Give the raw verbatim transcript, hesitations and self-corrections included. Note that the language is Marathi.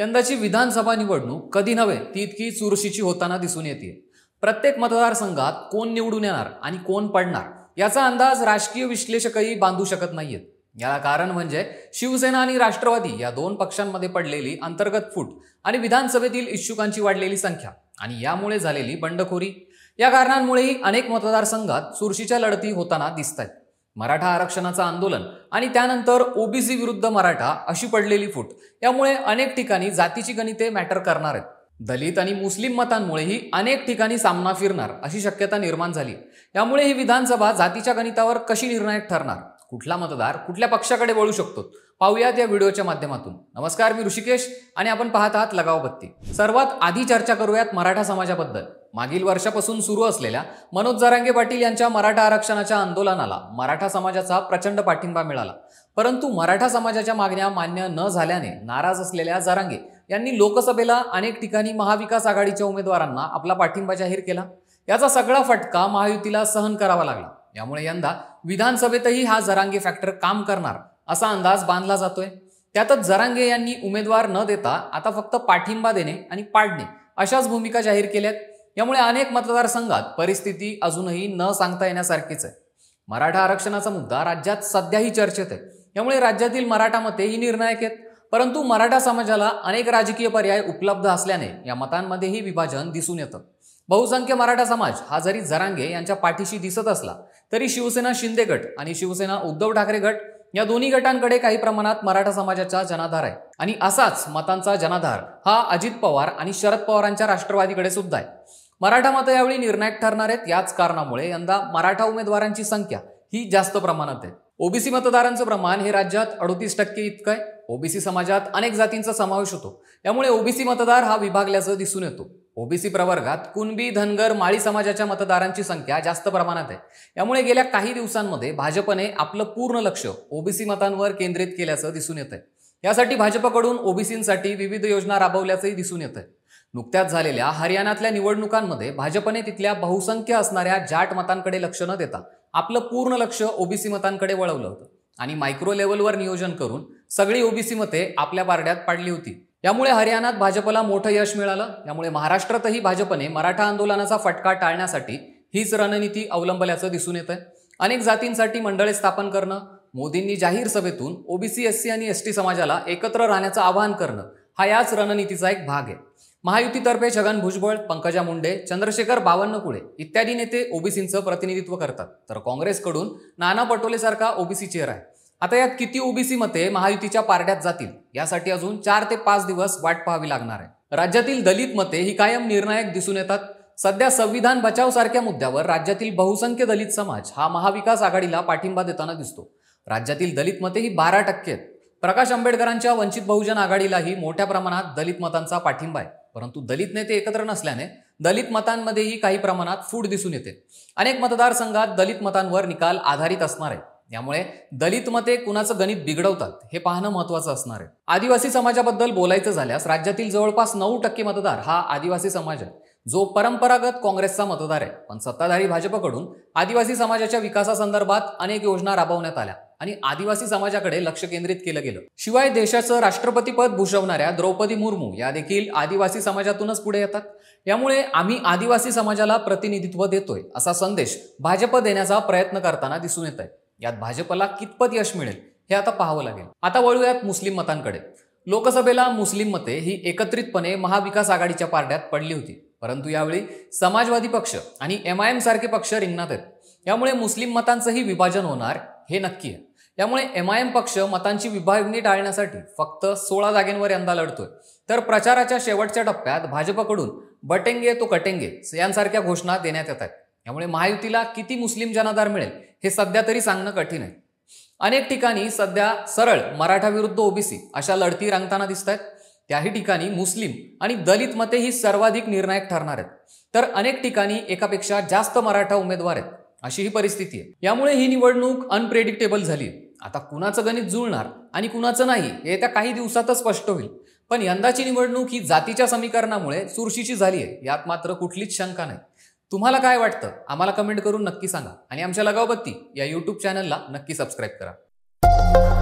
यंदाची विधानसभा निवडणूक कधी नव्हे ती इतकी चुरशीची होताना दिसून येते। प्रत्येक मतदारसंघात कोण निवडून येणार आणि कोण पडणार याचा अंदाज राजकीय विश्लेषकही बांधू शकत नाहीयेत। याला कारण म्हणजे शिवसेना आणि राष्ट्रवादी या दोन पक्षांमध्ये पडलेली अंतर्गत फूट आणि विधानसभेतील इच्छुकांची वाढलेली संख्या आणि यामुळे झालेली बंडखोरी। या कारणांमुळेही अनेक मतदारसंघात चुरशीच्या लढती होताना दिसतात। मराठा आरक्षणाचं आंदोलन आणि त्यानंतर ओबीसी विरुद्ध मराठा अशी पडलेली फूट यामुळे अनेक ठिकाणी जातीची गणिते मॅटर करणार आहेत। दलित आणि मुस्लिम मतांमुळेही अनेक ठिकाणी सामना फिरणार अशी शक्यता निर्माण झाली। यामुळे ही विधानसभा जातीच्या गणितावर कशी निर्णायक ठरणार, कुठला मतदार कुठल्या पक्षाकडे वळू शकतो, पाहूयात या व्हिडिओच्या माध्यमातून। नमस्कार, मी ऋषिकेश आणि आपण पाहत आहात लगाव बत्ती। सर्वात आधी चर्चा करूयात मराठा समाजाबद्दल। मागील वर्षापासून सुरू असलेल्या मनोज जरांगे पाटील यांच्या मराठा आरक्षणाच्या आंदोलनाला मराठा समाजाचा प्रचंड पाठिंबा मिळाला। परंतु मराठा समाजाच्या मागण्या मान्य न झाल्याने नाराज असलेल्या जरांगे यांनी लोकसभेला अनेक ठिकाणी महाविकास आघाडीच्या उमेदवारांना आपला पाठिंबा जाहीर केला। याचा सगळा फटका महायुतीला सहन करावा लागला। यामुळे यंदा विधानसभेतही हा जरांगे फॅक्टर काम करणार असा अंदाज बांधला जातोय। त्यातच जरांगे यांनी उमेदवार न देता आता फक्त पाठिंबा देणे आणि पाडणे अशाच भूमिका जाहीर केल्यात। यामुळे अनेक मतदारसंघात परिस्थिती अजूनही न सांगता येण्यासारखीच आहे। मराठा आरक्षणाचा मुद्दा राज्यात सध्याही चर्चेत आहे। यामुळे राज्यातील मराठा मते ही निर्णायक आहेत। परंतु मराठा समाजाला अनेक राजकीय पर्याय उपलब्ध असल्याने या मतांमध्येही विभाजन दिसून येतं। बहुसंख्य मराठा समाज हा जरी जरांगे यांच्या पाठीशी दिसत असला तरी शिवसेना शिंदे गट आणि शिवसेना उद्धव ठाकरे गट या दोन्ही गटांकडे काही प्रमाणात मराठा समाजाचा जनाधार आहे आणि असाच मतांचा जनाधार हा अजित पवार आणि शरद पवारांच्या राष्ट्रवादीकडे सुद्धा आहे। मराठा मतं यावेळी निर्णायक ठरणार आहेत। याच कारणामुळे यंदा मराठा उमेदवारांची संख्या ही जास्त प्रमाणात आहे। ओबीसी मतदारांचं प्रमाण हे राज्यात अडतीस टक्के इतकं आहे। ओबीसी समाजात अनेक जातींचा समावेश होतो। यामुळे ओबीसी मतदार हा विभागल्याचं दिसून येतो। ओबीसी प्रवर्गात कुणबी, धनगर, माळी समाजाच्या मतदारांची संख्या जास्त प्रमाणात आहे। यामुळे गेल्या काही दिवसांमध्ये भाजपने आपलं पूर्ण लक्ष ओबीसी मतांवर केंद्रित केल्याचं दिसून येत आहे। यासाठी भाजपकडून ओबीसींसाठी विविध योजना राबवल्याचंही दिसून येत आहे। नुकत्याच झालेल्या हरियाणातल्या निवडणुकांमध्ये भाजपने तिथल्या बहुसंख्य असणाऱ्या जाट मतांकडे लक्ष न देता आपलं पूर्ण लक्ष ओबीसी मतांकडे वळवलं होतं आणि मायक्रो लेव्हलवर नियोजन करून सगळी ओबीसी मते आपल्या पारड्यात पाडली होती। यामुळे हरियाणात भाजपला मोठं यश मिळालं। यामुळे महाराष्ट्रातही भाजपने मराठा आंदोलनाचा फटका टाळण्यासाठी हीच रणनीती अवलंबल्याचं दिसून येतंय। अनेक जातींसाठी मंडळे स्थापन करणं, मोदींनी जाहीर सभेतून ओबीसी, एससी आणि एसटी समाजाला एकत्र राहण्याचं आवाहन करणं हा याच रणनीतीचा एक भाग आहे। महायुतीतर्फे छगन भुजबळ, पंकजा मुंडे, चंद्रशेखर बावनकुळे इत्यादी नेते ओबीसींचं प्रतिनिधित्व करतात, तर काँग्रेसकडून नाना पटोले सारखा ओबीसी चेहरा आहे। आता यात किती ओबीसी मते महायुतीच्या पारड्यात जातील यासाठी अजून चार ते पाच दिवस वाट पाहावी लागणार आहे। राज्यातील दलित मते ही कायम निर्णायक दिसून येतात। सध्या संविधान बचाव सारख्या मुद्द्यावर राज्यातील बहुसंख्य दलित समाज हा महाविकास आघाडीला पाठिंबा देताना दिसतो। राज्यातील दलित मते ही बारा टक्के आहेत। प्रकाश आंबेडकरांच्या वंचित बहुजन आघाडीलाही मोठ्या प्रमाणात दलित मतांचा पाठिंबा आहे। परंतु दलित नेते एकत्र नसल्याने दलित मतांमध्येही काही प्रमाणात फूट दिसून येते। अनेक मतदारसंघात दलित मतांवर निकाल आधारित असणार आहे। यामुळे दलित मते कुणाचं गणित बिघडवतात हे पाहणं महत्त्वाचं असणार आहे। आदिवासी समाजाबद्दल बोलायचं झाल्यास राज्यातील जवळपास नऊ टक्के मतदार हा आदिवासी समाज आहे, जो परंपरागत काँग्रेसचा मतदार आहे। पण सत्ताधारी भाजपकडून आदिवासी समाजाच्या विकासासंदर्भात अनेक योजना राबवण्यात आल्या आणि आदिवासी समाजाकडे लक्ष केंद्रित केलं गेलं। शिवाय देशाचं राष्ट्रपतीपद भूषवणाऱ्या द्रौपदी मुर्मू या देखील आदिवासी समाजातूनच पुढे येतात। यामुळे आम्ही आदिवासी समाजाला प्रतिनिधित्व देतोय असा संदेश भाजप देण्याचा प्रयत्न करताना दिसून येत आहे। यात भाजपला कितपत यश मिळेल हे आता पाहावं लागेल। आता वळूयात मुस्लिम मतांकडे। लोकसभेला मुस्लिम मते ही एकत्रितपणे महाविकास आघाडीच्या पारड्यात पडली होती, परंतु यावेळी समाजवादी पक्ष आणि एम आय एम सारखे पक्ष रिंगणात आहेत। यामुळे मुस्लिम मतांचंही विभाजन होणार हे नक्की आहे। यामुळे एम आय एम पक्ष मतांची विभागणी टाळण्यासाठी फक्त सोळा जागेंवर यंदा लढतोय, तर प्रचाराच्या शेवटच्या टप्प्यात भाजपकडून बटेंगे तो कटेंगे यांसारख्या घोषणा देण्यात येत आहेत। यामुळे महायुतीला किती मुस्लिम जनाधार मिळेल हे सध्या तरी सांगणं कठीण आहे। अनेक ठिकाणी सध्या सरळ मराठा विरुद्ध ओबीसी अशा लढती रंगताना दिसत आहेत। त्याही ठिकाणी मुस्लिम आणि दलित मते ही सर्वाधिक निर्णायक ठरणार आहेत, तर अनेक ठिकाणी एकापेक्षा जास्त मराठा उमेदवार आहेत अशी ही परिस्थिती आहे। यामुळे ही निवडणूक अनप्रेडिक्टेबल झाली आहे। आता कुणाचं गणित जुळणार आणि कुणाचं नाही हे येत्या काही दिवसातच स्पष्ट होईल। पण यंदाची निवडणूक ही जातीच्या समीकरणामुळे चुरशीची झाली आहे, यात मात्र कुठलीच शंका नाही। तुम्हाला काय वाटतं आम्हाला कमेंट करून नक्की सांगा आणि आमच्या लगाव बत्ती या यूट्यूब चॅनलला नक्की सबस्क्राईब करा।